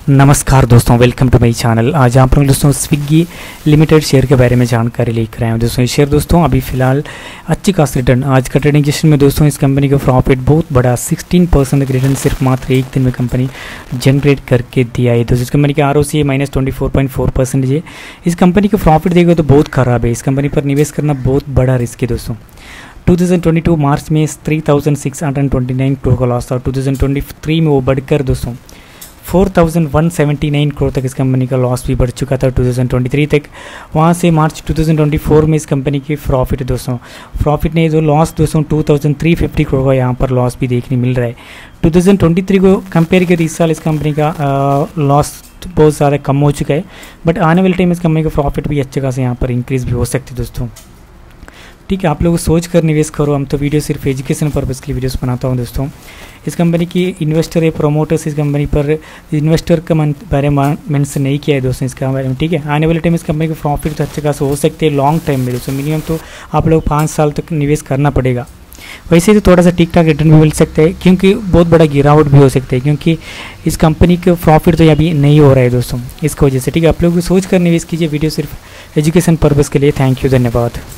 नमस्कार दोस्तों, welcome to my channel. आज आप लोग दोस्तों स्विगी लिमिटेड शेयर के बारे में जानकारी लेकर आए हैं। दोस्तों ये शेयर दोस्तों अभी फिलहाल अच्छी खास रिटर्न, आज का ट्रेडिंग सेशन में दोस्तों इस कंपनी का प्रॉफिट बहुत बड़ा 16% का रिटर्न सिर्फ मात्र एक दिन में कंपनी जनरेट करके दिया है। दोस्तों इस कंपनी का ROC है -24.4% है। इस कंपनी का प्रॉफिट देखो तो बहुत ख़राब है। इस कंपनी पर निवेश करना बहुत बड़ा रिस्क है दोस्तों। 2022 मार्च में 3629 करोड़ का लॉस था। 2023 में वो बढ़कर दोस्तों 4179 करोड़ तक इस कंपनी का लॉस भी बढ़ चुका था 2023 तक। वहाँ से मार्च 2024 में इस कंपनी की प्रॉफिट दोस्तों, प्रॉफिट नहीं तो लॉस दोस्तों 2350 करोड़ का यहाँ पर लॉस भी देखने मिल रहा है। 2023 को कंपेयर किया तो इस साल इस कंपनी का लॉस बहुत ज़्यादा कम हो चुका है, बट आने वाले टाइम इस कंपनी का प्रॉफिट भी अच्छे खासे यहाँ पर इंक्रीज़ भी हो सकती है दोस्तों। ठीक है, आप लोग सोच कर निवेश करो। हम तो वीडियो सिर्फ एजुकेशन पर्पज़ के लिए वीडियोस बनाता हूँ दोस्तों। इस कंपनी की इन्वेस्टर है, प्रोमोटर्स इस कंपनी पर इन्वेस्टर का बारे में मेंशन नहीं किया है दोस्तों इसका बारे में। ठीक है, आने वाले टाइम इस कंपनी के प्रॉफिट तो अच्छे खासे हो सकते हैं लॉन्ग टाइम में दोस्तों। मिनिमम तो आप लोग 5 साल तक निवेश करना पड़ेगा। वैसे तो थोड़ा सा ठीक ठाक रिटर्न भी मिल सकता है, क्योंकि बहुत बड़ा गिरावट भी हो सकता है, क्योंकि इस कंपनी का प्रॉफिट तो अभी नहीं हो रहा है दोस्तों इसकी वजह से। ठीक है, आप लोग सोच कर निवेश कीजिए। वीडियो सिर्फ एजुकेशन पर्पज़ के लिए। थैंक यू, धन्यवाद।